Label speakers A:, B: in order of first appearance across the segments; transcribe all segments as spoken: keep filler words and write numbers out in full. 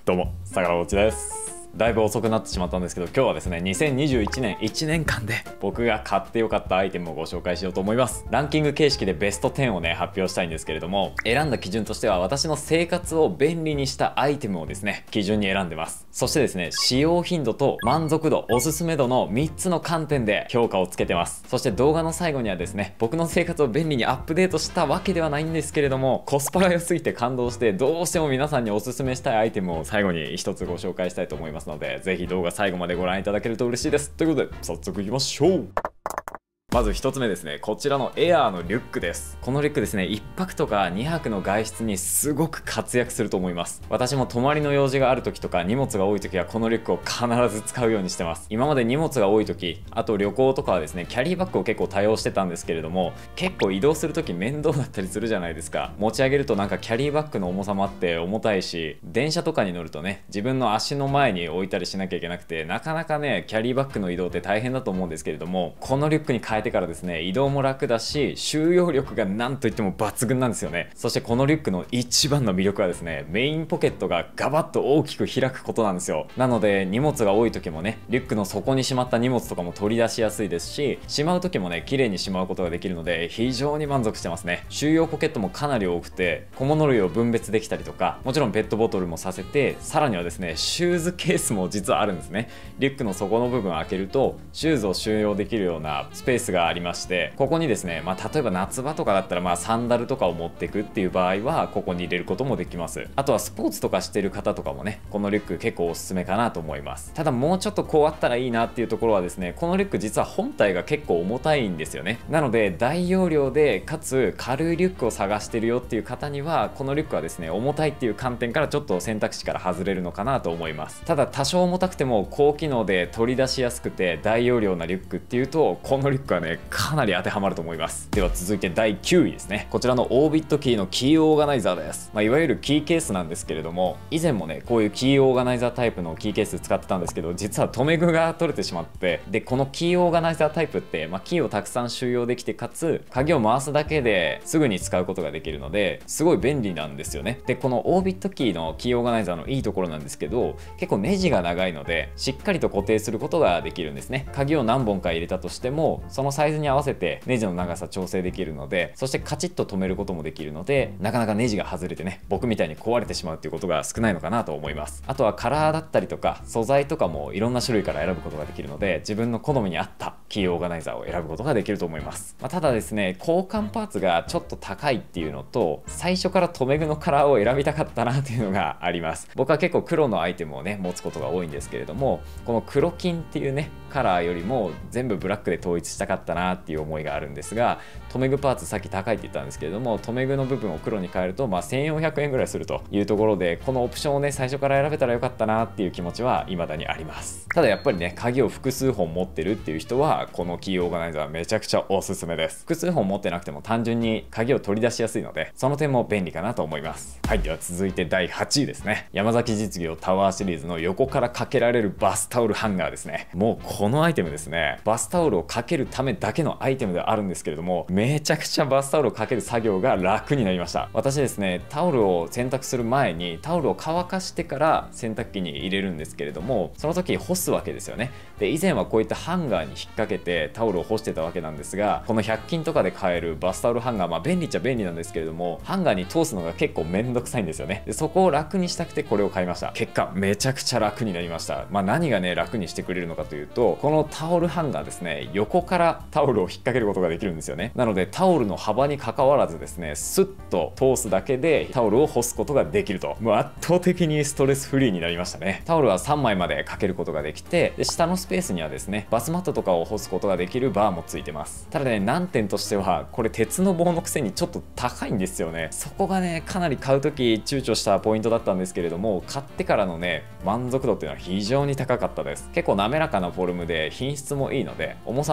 A: どうも、相良落ちです。だいぶ遅くなってしまったんですけど、今日はですね、にせんにじゅういちねんいちねんかんで僕が買ってよかったアイテムをご紹介しようと思います。ランキング形式でベストじゅうをね、発表したいんですけれども、選んだ基準としては私の生活を便利にしたアイテムをですね、基準に選んでます。そしてですね、使用頻度と満足度、おすすめ度のみっつの観点で評価をつけてます。そして動画の最後にはですね、僕の生活を便利にアップデートしたわけではないんですけれども、コスパが良すぎて感動して、どうしても皆さんにおすすめしたいアイテムを最後に一つご紹介したいと思いますので、ぜひ動画最後までご覧いただけると嬉しいです。ということで、早速いきましょう。まずひとつめですね、こちらのエアーのリュックです。このリュックですね、いっぱくとかにはくの外出にすごく活躍すると思います。私も泊まりの用事がある時とか荷物が多い時はこのリュックを必ず使うようにしてます。今まで荷物が多い時、あと旅行とかはですね、キャリーバッグを結構多用してたんですけれども、結構移動する時面倒だったりするじゃないですか。持ち上げるとなんかキャリーバッグの重さもあって重たいし、電車とかに乗るとね、自分の足の前に置いたりしなきゃいけなくて、なかなかね、キャリーバッグの移動って大変だと思うんですけれども、このリュックに変えてからですね、移動移動も楽だし、収容力がなんといっても抜群なんですよね。そしてこのリュックの一番の魅力はですね、メインポケットがガバッと大きく開くことなんですよ。なので荷物が多い時もね、リュックの底にしまった荷物とかも取り出しやすいですし、しまう時もね、綺麗にしまうことができるので非常に満足してますね。収容ポケットもかなり多くて、小物類を分別できたりとか、もちろんペットボトルもさせて、さらにはですね、シューズケースも実はあるんですね。リュックの底の部分を開けるとシューズを収容できるようなスペースがありまして、ここにですね、まあ、例えば夏場とかだったらまあサンダルとかを持っていくっていう場合はここに入れることもできます。あとはスポーツとかしてる方とかもね、このリュック結構おすすめかなと思います。ただもうちょっとこうあったらいいなっていうところはですね、このリュック実は本体が結構重たいんですよね。なので大容量でかつ軽いリュックを探してるよっていう方には、このリュックはですね、重たいっていう観点からちょっと選択肢から外れるのかなと思います。ただ多少重たくても高機能で取り出しやすくて大容量なリュックっていうと、このリュックはね、かなり当てはまると思います。では続いてだいきゅういですね。こちらのオービットキーのキーオーガナイザーです。まあ、いわゆるキーケースなんですけれども、以前もね、こういうキーオーガナイザータイプのキーケース使ってたんですけど、実は留め具が取れてしまって、でこのキーオーガナイザータイプって、まあ、キーをたくさん収容できて、かつ鍵を回すだけですぐに使うことができるので、すごい便利なんですよね。でこのオービットキーのキーオーガナイザーのいいところなんですけど、結構ネジが長いのでしっかりと固定することができるんですね。鍵を何本か入れたとしても、そのサイズに合わせてネジの長さ調整できるので、そしてカチッと止めることもできるので、なかなかネジが外れてね、僕みたいに壊れてしまうっていうことが少ないのかなと思います。あとはカラーだったりとか素材とかもいろんな種類から選ぶことができるので、自分の好みに合ったキーオーガナイザーを選ぶことができると思います。まあ、ただですね、交換パーツがちょっと高いっていうのと、最初から留め具のカラーを選びたかったなっていうのがあります。僕は結構黒のアイテムをね持つことが多いんですけれども、この黒金っていうねカラーよりも全部ブラックで統一したかったなっていう思いがあるんですが、留め具パーツさっき高いって言ったんですけれども、留め具の部分を黒に変えるとまあせんよんひゃくえんぐらいするというところで、このオプションをね最初から選べたらよかったなっていう気持ちは未だにあります。ただやっぱりね、鍵を複数本持ってるっていう人はこのキーオーガナイザーめちゃくちゃおすすめです。複数本持ってなくても単純に鍵を取り出しやすいので、その点も便利かなと思います。はい、では続いてだいはちいですね。山崎実業タワーシリーズの横からかけられるバスタオルハンガーですね。もうこのアイテムですね、バスタオルをかけるためだけのアイテムではあるんですけれども、めちゃくちゃバスタオルをかける作業が楽になりました。私ですね、タオルを洗濯する前にタオルを乾かしてから洗濯機に入れるんですけれども、その時干すわけですよね。で以前はこういったハンガーに引っ掛けてタオルを干してたわけなんですが、このひゃく均とかで買えるバスタオルハンガー、まあ便利っちゃ便利なんですけれども、ハンガーに通すのが結構めんどくさいんですよね。でそこを楽にしたくてこれを買いました。結果めちゃくちゃ楽になりました。まあ何がね楽にしてくれるのかというと、このタオルハンガーですね、横からタオルを引っ掛けることができるんですよね。なのでタオルの幅に関わらずですね、スッと通すだけでタオルを干すことができると、もう圧倒的にストレスフリーになりましたね。タオルはさんまいまでかけることができて、で下のスペースにはですね、バスマットとかを干すことができるバーもついてます。ただね、難点としてはこれ鉄の棒のくせにちょっと高いんですよね。そこがねかなり買う時躊躇したポイントだったんですけれども、買ってからのね満足度っていうのは非常に高かったです。結構滑らかなフォルムで品質もいいので、重さもあって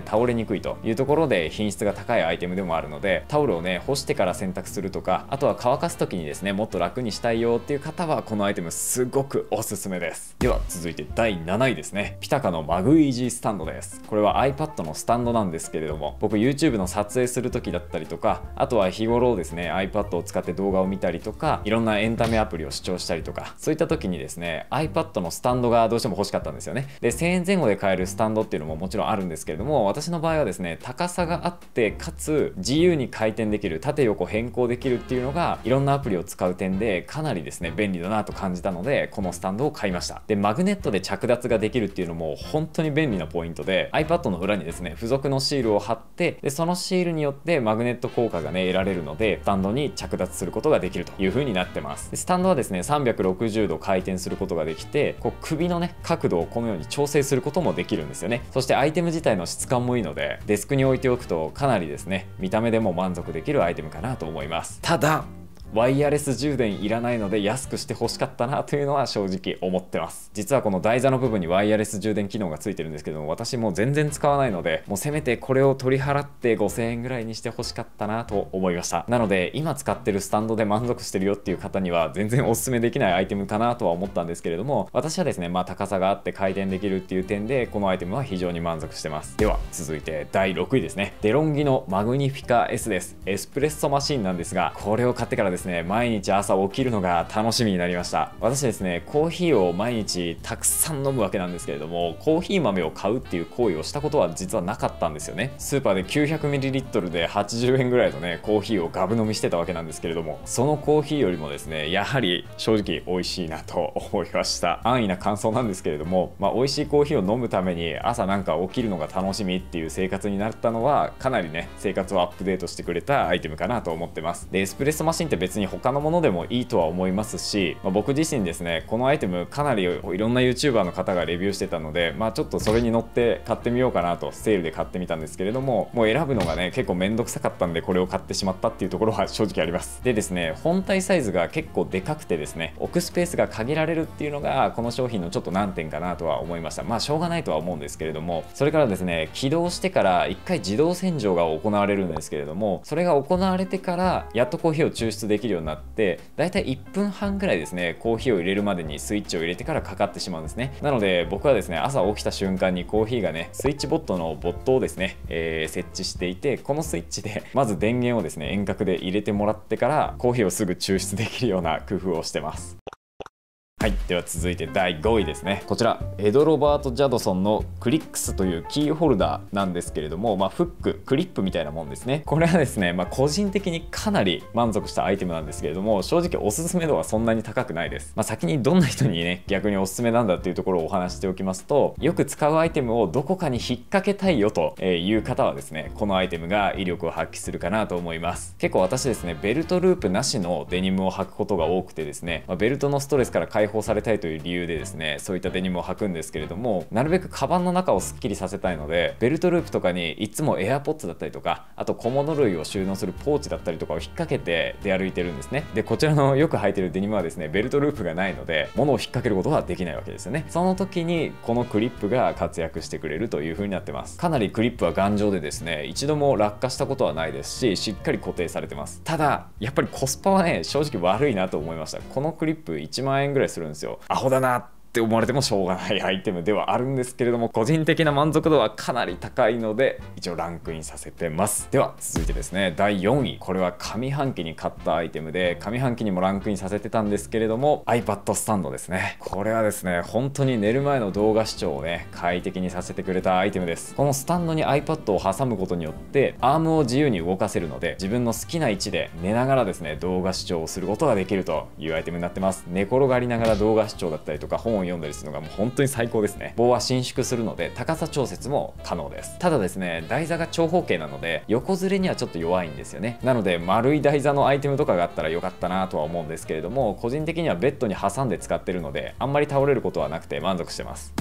A: 倒れにくいというところで品質が高いアイテムでもあるので、タオルをね干してから洗濯するとか、あとは乾かす時にですねもっと楽にしたいよっていう方はこのアイテムすごくおすすめです。では続いてだいなないですね。ピタカのマグイージースタンドです。これは iPad のスタンドなんですけれども、僕 YouTube の撮影する時だったりとか、あとは日頃ですね iPad を使って動画を見たりとか、いろんなエンタメアプリを視聴したりとか、そういった時にですね iPad のスタンドがどうしても欲しかったんですよね。でせんえんぜん後で買えるスタンドっていうのももちろんあるんですけれども、私の場合はですね高さがあってかつ自由に回転できる、縦横変更できるっていうのがいろんなアプリを使う点でかなりですね便利だなと感じたので、このスタンドを買いました。でマグネットで着脱ができるっていうのも本当に便利なポイントで、 iPad の裏にですね付属のシールを貼って、でそのシールによってマグネット効果がね得られるので、スタンドに着脱することができるという風になってます。でスタンドはですねさんびゃくろくじゅうど回転することができて、こう首のね角度をこのように調整することもできるんですよね。そしてアイテム自体の質感もいいので、デスクに置いておくとかなりですね見た目でも満足できるアイテムかなと思います。ただワイヤレス充電いらないので安くして欲しかったなというのは正直思ってます。実はこの台座の部分にワイヤレス充電機能がついてるんですけども、私もう全然使わないので、もうせめてこれを取り払ってごせんえんぐらいにして欲しかったなと思いました。なので今使ってるスタンドで満足してるよっていう方には全然おすすめできないアイテムかなとは思ったんですけれども、私はですねまあ高さがあって回転できるっていう点でこのアイテムは非常に満足してます。では続いてだいろくいですね。デロンギのマグニフィカ エス です。エスプレッソマシンなんですが、これを買ってからですね毎日朝起きるのが楽しみになりました。私ですねコーヒーを毎日たくさん飲むわけなんですけれども、コーヒー豆を買うっていう行為をしたことは実はなかったんですよね。スーパーで きゅうひゃくミリリットル ではちじゅうえんぐらいのねコーヒーをガブ飲みしてたわけなんですけれども、そのコーヒーよりもですねやはり正直美味しいなと思いました。安易な感想なんですけれども、まあ、美味しいコーヒーを飲むために朝なんか起きるのが楽しみっていう生活になったのは、かなりね生活をアップデートしてくれたアイテムかなと思ってます。でエスプレッソマシンって別に他のものでもいいとは思いますし、まあ、僕自身ですねこのアイテムかなりいろんな YouTuber の方がレビューしてたので、まあ、ちょっとそれに乗って買ってみようかなとセールで買ってみたんですけれども、もう選ぶのがね結構めんどくさかったんでこれを買ってしまったっていうところは正直あります。でですね本体サイズが結構でかくてですね置くスペースが限られるっていうのがこの商品のちょっと難点かなとは思いました。まあしょうがないとは思うんですけれども、それからですね起動してからいっかい自動洗浄が行われるんですけれども、それが行われてからやっとコーヒーを抽出できるようになって、だいたいいっぷんはんぐらいですねコーヒーを入れるまでにスイッチを入れてからかかってしまうんですね。なので僕はですね朝起きた瞬間にコーヒーがねスイッチボットのボットをですね、えー、設置していて、このスイッチでまず電源をですね遠隔で入れてもらってからコーヒーをすぐ抽出できるような工夫をしてます。はい、では続いてだいごいですね。こちらエド・ロバート・ジャドソンのクリックスというキーホルダーなんですけれども、まあ、フッククリップみたいなもんですね。これはですね、まあ、個人的にかなり満足したアイテムなんですけれども、正直おすすめ度はそんなに高くないです。まあ、先にどんな人にね逆におすすめなんだっていうところをお話しておきますと、よく使うアイテムをどこかに引っ掛けたいよという方はですねこのアイテムが威力を発揮するかなと思います。結構私ですねベルトループなしのデニムを履くことが多くてですね、まあ、ベルトのストレスから解放されたいという理由でですねそういったデニムを履くんですけれども、なるべくカバンの中をすっきりさせたいのでベルトループとかにいつもエアポッツだったりとか、あと小物類を収納するポーチだったりとかを引っ掛けて出歩いてるんですね。でこちらのよく履いてるデニムはですねベルトループがないので物を引っ掛けることはできないわけですよね。その時にこのクリップが活躍してくれるという風になってます。かなりクリップは頑丈でですね一度も落下したことはないですし、しっかり固定されてます。ただやっぱりコスパはね正直悪いなと思いました。このクリップいちまんえんぐらいするんですよ。アホだなって思われてもしょうがないアイテムではあるんですけれども、個人的な満足度はかなり高いので一応ランクインさせてます。では続いてですねだいよんい、これは上半期に買ったアイテムで上半期にもランクインさせてたんですけれども、 iPad スタンドですね。これはですね本当に寝る前の動画視聴をね快適にさせてくれたアイテムです。このスタンドに iPad を挟むことによってアームを自由に動かせるので、自分の好きな位置で寝ながらですね動画視聴をすることができるというアイテムになってます。寝転がりながら動画視聴だったりとか本を読んだりするのがもう本当に最高ですね。棒は伸縮するので高さ調節も可能です。ただですね台座が長方形なので横ずれにはちょっと弱いんですよね。なので丸い台座のアイテムとかがあったらよかったなとは思うんですけれども、個人的にはベッドに挟んで使ってるのであんまり倒れることはなくて満足してます。では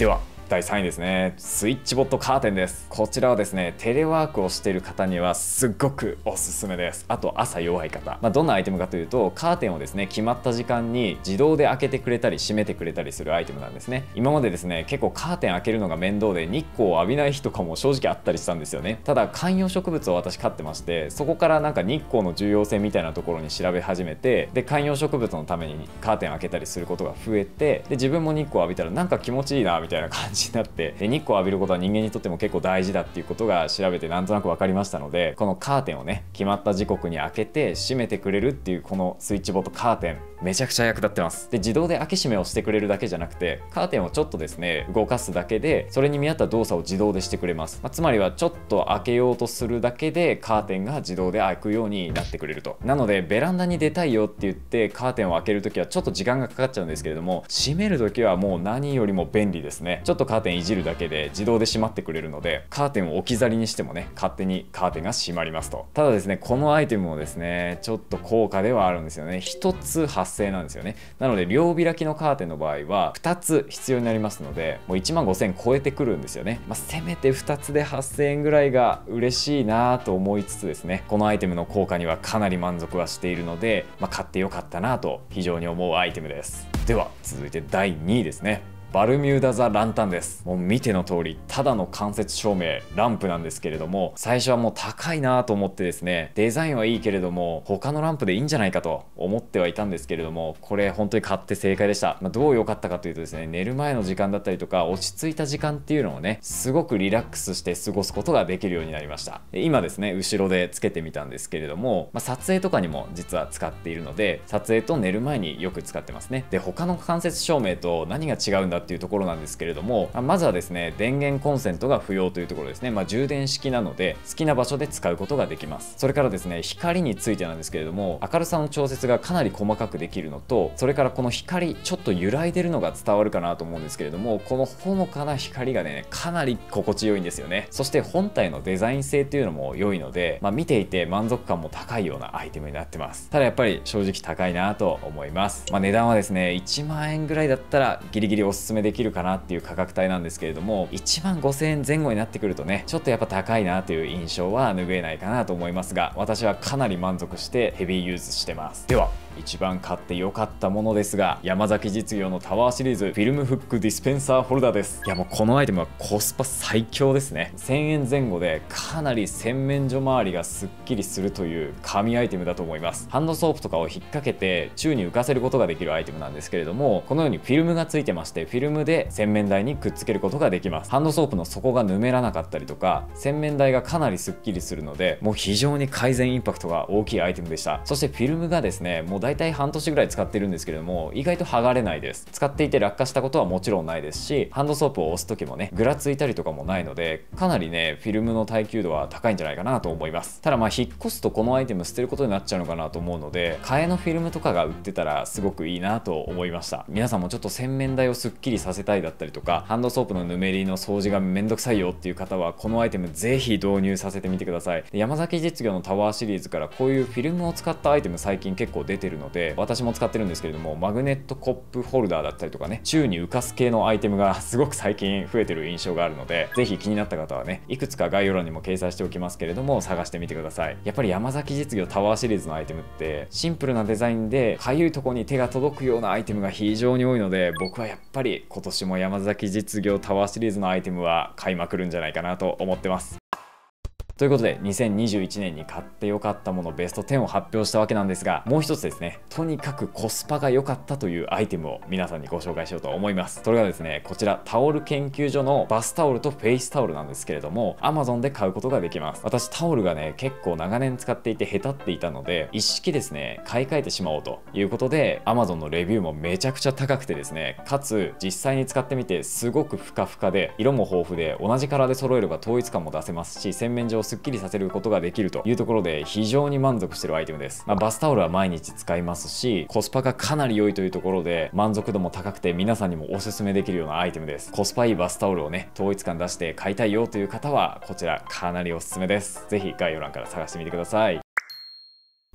A: だいさんいですね、スイッチボットカーテンです。こちらはですね、テレワークをしている方にはすっごくおすすめです。あと朝弱い方、まあ、どんなアイテムかというと、カーテンをですね決まった時間に自動で開けてくれたり閉めてくれたりするアイテムなんですね。今までですね結構カーテン開けるのが面倒で日光を浴びない日とかも正直あったりしたんですよね。ただ観葉植物を私飼ってまして、そこからなんか日光の重要性みたいなところに調べ始めて、で観葉植物のためにカーテン開けたりすることが増えて、で自分も日光を浴びたらなんか気持ちいいなみたいな感じになって、で日光を浴びることは人間にとっても結構大事だっていうことが調べてなんとなく分かりましたので、このカーテンをね決まった時刻に開けて閉めてくれるっていうこのスイッチボットカーテン、めちゃくちゃ役立ってます。で自動で開け閉めをしてくれるだけじゃなくて、カーテンをちょっとですね動かすだけでそれに見合った動作を自動でしてくれます。まあ、つまりはちょっと開けようとするだけでカーテンが自動で開くようになってくれると。なのでベランダに出たいよって言ってカーテンを開けるときはちょっと時間がかかっちゃうんですけれども、閉めるときはもう何よりも便利ですね。ちょっとカーテンいじるだけで自動で閉まってくれるので、カーテンを置き去りにしてもね勝手にカーテンが閉まりますと。ただですね、このアイテムもですねちょっと高価ではあるんですよね。ひとつはっせんえんなんですよね。なので両開きのカーテンの場合はふたつ必要になりますので、もういちまんごせんえん超えてくるんですよね。まあ、せめてふたつではっせんえんぐらいが嬉しいなと思いつつですね、このアイテムの効果にはかなり満足はしているので、まあ、買ってよかったなと非常に思うアイテムです。では続いてだいにいですね。バルミューダザランタンです。もう見ての通りただの間接照明ランプなんですけれども、最初はもう高いなと思ってですね、デザインはいいけれども他のランプでいいんじゃないかと思ってはいたんですけれども、これ本当に買って正解でした。まあ、どう良かったかというとですね、寝る前の時間だったりとか落ち着いた時間っていうのをねすごくリラックスして過ごすことができるようになりました。で今ですね後ろでつけてみたんですけれども、まあ、撮影とかにも実は使っているので、撮影と寝る前によく使ってますね。で他の間接照明と何が違うんだっていうところなんですけれども、まずはですね電源コンセントが不要というところですね。まあ、充電式なので好きな場所で使うことができます。それからですね光についてなんですけれども、明るさの調節がかなり細かくできるのと、それからこの光ちょっと揺らいでるのが伝わるかなと思うんですけれども、このほのかな光がねかなり心地よいんですよね。そして本体のデザイン性っていうのも良いので、まあ、見ていて満足感も高いようなアイテムになってます。ただやっぱり正直高いなと思います。まあ、値段はですねいちまんえんぐらいだったらギリギリおすすめできるかなっていう価格帯なんですけれども、いちまんごせんえん前後になってくるとねちょっとやっぱ高いなという印象は拭えないかなと思いますが、私はかなり満足してヘビーユーズしてます。では一番買って良かったものですが、山崎実業のタワーシリーズフィルムフックディスペンサーホルダーです。いやもうこのアイテムはコスパ最強ですね。せんえんぜん後でかなり洗面所周りがすっきりするという神アイテムだと思います。ハンドソープとかを引っ掛けて宙に浮かせることができるアイテムなんですけれども、このようにフィルムがついてまして、フィルムで洗面台にくっつけることができます。ハンドソープの底がぬめらなかったりとか、洗面台がかなりすっきりするので、もう非常に改善インパクトが大きいアイテムでした。そしてフィルムがですねもうだいたい半年ぐらい使ってるんですけれども、意外と剥がれないです。使っていて落下したことはもちろんないですし、ハンドソープを押す時もねぐらついたりとかもないので、かなりねフィルムの耐久度は高いんじゃないかなと思います。ただまあ引っ越すとこのアイテム捨てることになっちゃうのかなと思うので、替えのフィルムとかが売ってたらすごくいいなと思いました。皆さんもちょっと洗面台をすっきりさせたいだったりとか、ハンドソープのぬめりの掃除がめんどくさいよっていう方はこのアイテムぜひ導入させてみてください。で山崎実業のタワーシリーズからこういうフィルムを使ったアイテム最近結構出てるので、私も使ってるんですけれども、マグネットコップホルダーだったりとかね、宙に浮かす系のアイテムがすごく最近増えてる印象があるので、ぜひ気になった方はねいくつか概要欄にも掲載しておきますけれども探してみてください。やっぱり山崎実業タワーシリーズのアイテムってシンプルなデザインでかゆいとこに手が届くようなアイテムが非常に多いので、僕はやっぱり今年も山崎実業タワーシリーズのアイテムは買いまくるんじゃないかなと思ってます。ということでにせんにじゅういちねんに買ってよかったものベストじゅうを発表したわけなんですが、もう一つですねとにかくコスパが良かったというアイテムを皆さんにご紹介しようと思います。それがですねこちらタオル研究所のバスタオルとフェイスタオルなんですけれども、 Amazon で買うことができます。私タオルがね結構長年使っていてへたっていたので、一式ですね買い替えてしまおうということで Amazon のレビューもめちゃくちゃ高くてですね、かつ実際に使ってみてすごくふかふかで色も豊富で同じカラーで揃えれば統一感も出せますし、洗面所をすっきりさせることができるというところで非常に満足しているアイテムです。まあ、バスタオルは毎日使いますし、コスパがかなり良いというところで満足度も高くて皆さんにもおすすめできるようなアイテムです。コスパいいバスタオルをね統一感出して買いたいよという方はこちらかなりおすすめです。ぜひ概要欄から探してみてください。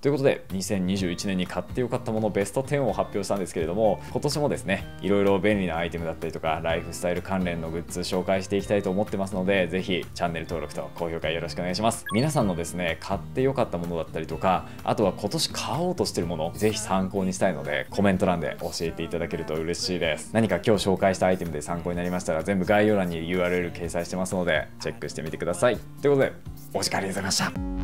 A: ということでにせんにじゅういちねんに買ってよかったものベストじゅうを発表したんですけれども、今年もですねいろいろ便利なアイテムだったりとかライフスタイル関連のグッズ紹介していきたいと思ってますので、ぜひチャンネル登録と高評価よろしくお願いします。皆さんのですね買ってよかったものだったりとか、あとは今年買おうとしてるものぜひ参考にしたいのでコメント欄で教えていただけると嬉しいです。何か今日紹介したアイテムで参考になりましたら全部概要欄に ユーアールエル 掲載してますのでチェックしてみてください。ということでお時間ありがとうございました。